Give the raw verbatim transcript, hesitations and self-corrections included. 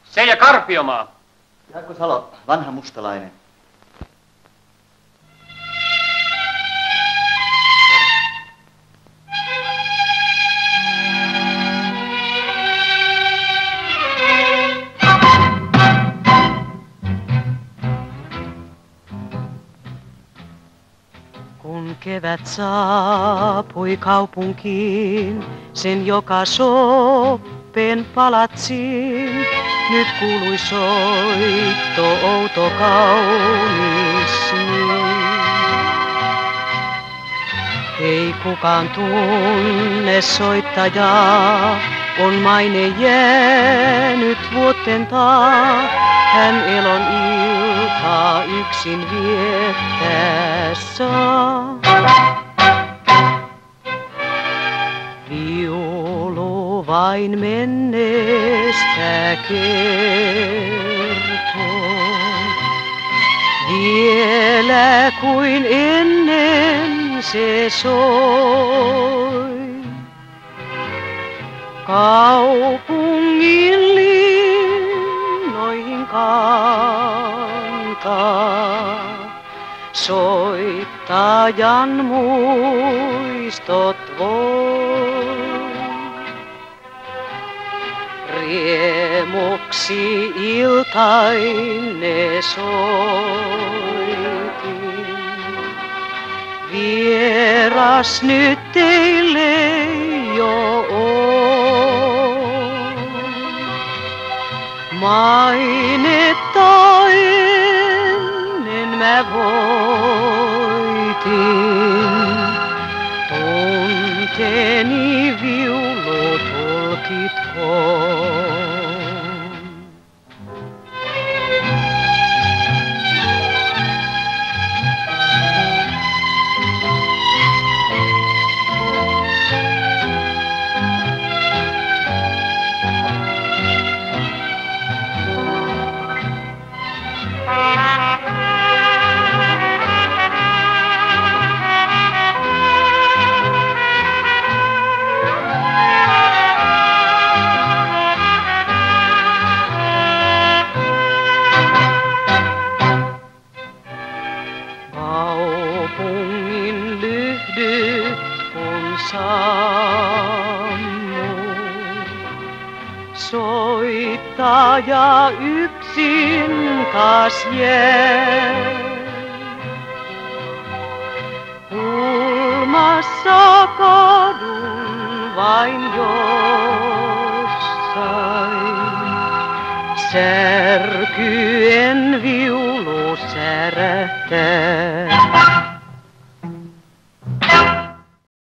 Seija Karpiomaa. Jaakko Salo, vanha mustalainen. Kun kevät saapui kaupunkiin, sen joka soppeen palatsiin, nyt kuului soitto outo kaunis niin. Ei kukaan tunne soittajaa, on maine jäänyt vuotten taa. Hän elon iltaa yksin viettää saa. Viulu vain menneestä kertoo, vielä kuin ennen se soi. Kaupungin linnoihin kantaa soittajan muistot voi. Riemuksi iltain ne soitin, vieras nyt teille jo on. Mainetta ennen mä voitin, tunteeni viulutolkitkoon. Kaupungin lyhdyt kun sammuu, soittaja yksin taas jää. Kulmassa kadun vain jossain, särkyen viulu särähtää.